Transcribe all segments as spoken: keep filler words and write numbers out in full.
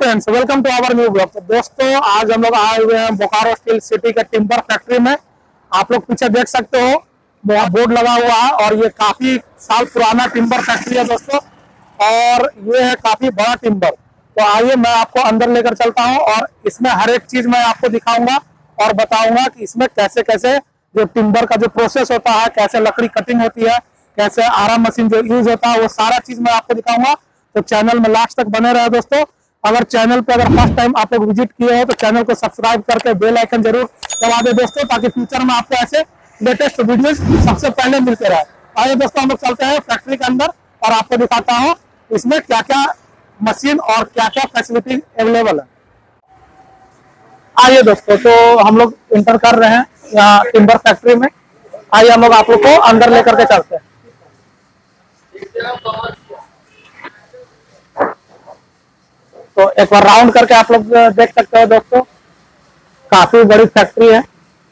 Friends, welcome to our new blog. तो दोस्तों, आज हम लोग आए हुए हैं बोकारो स्टील सिटी के टिम्बर फैक्ट्री में। आप लोग पीछे देख सकते हो, बोर्ड लगा हुआ है और ये काफी साल पुराना टिम्बर फैक्ट्री है दोस्तों, और ये है काफी बड़ा टिम्बर। तो आइए मैं आपको अंदर लेकर चलता हूँ और इसमें हर एक चीज मैं आपको दिखाऊंगा और बताऊंगा कि इसमें कैसे कैसे जो टिम्बर का जो प्रोसेस होता है, कैसे लकड़ी कटिंग होती है, कैसे आरा मशीन जो यूज होता है, वो सारा चीज मैं आपको दिखाऊंगा। तो चैनल में लास्ट तक बने रहे दोस्तों। अगर चैनल पे अगर फर्स्ट टाइम आप लोग विजिट किए हो तो चैनल को सब्सक्राइब करके बेल आइकन जरूर दबा दे दोस्तों, ताकि फ्यूचर में आपको ऐसे लेटेस्ट वीडियोस सबसे पहले मिलते रहे। आइए दोस्तों, हम लोग चलते हैं फैक्ट्री के अंदर और आपको दिखाता हूँ इसमें क्या क्या मशीन और क्या क्या फैसिलिटी अवेलेबल है। आइए दोस्तों, तो हम लोग इंटर कर रहे हैं यहाँ टिम्बर फैक्ट्री में। आइए हम लोग आप लोग को अंदर लेकर के चलते हैं। तो एक बार राउंड करके आप लोग देख सकते हो दोस्तों, काफी बड़ी फैक्ट्री है।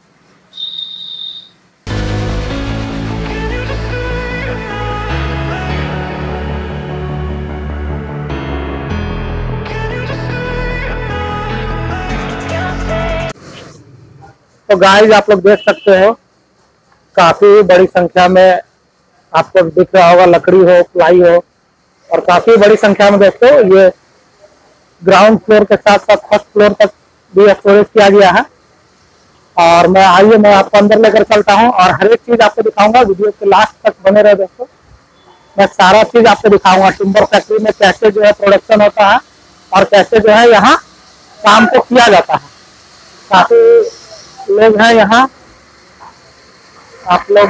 तो गाइस, आप लोग देख सकते हो काफी बड़ी संख्या में आपको दिख रहा होगा, लकड़ी हो, प्लाई हो, और काफी बड़ी संख्या में दोस्तों ये ग्राउंड फ्लोर के साथ साथ फर्स्ट फ्लोर तक भी स्टोरेज किया गया है। और मैं आइए मैं आपको अंदर लेकर चलता हूं और हर एक चीज आपको दिखाऊंगा। वीडियो के लास्ट तक बने रहे दोस्तों, मैं सारा चीज आपको दिखाऊंगा। टिम्बर फैक्ट्री में कैसे जो है प्रोडक्शन होता है और कैसे जो है यहाँ काम को किया जाता है। काफी लोग हैं यहाँ, आप लोग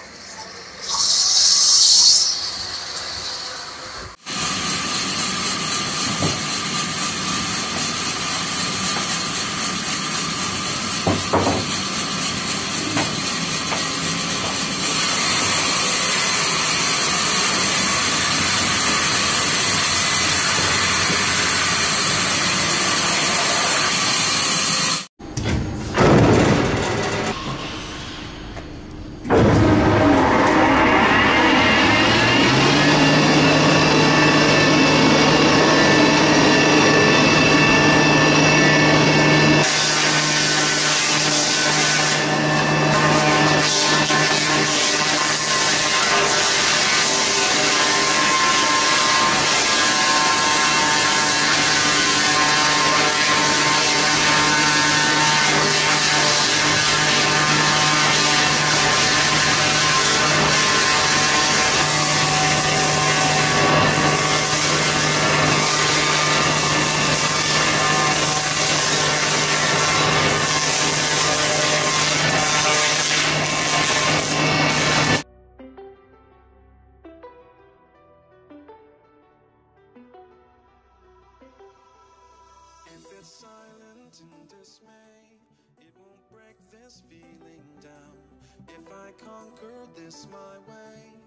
silent in dismay, it won't break this feeling down. If I conquer this my way,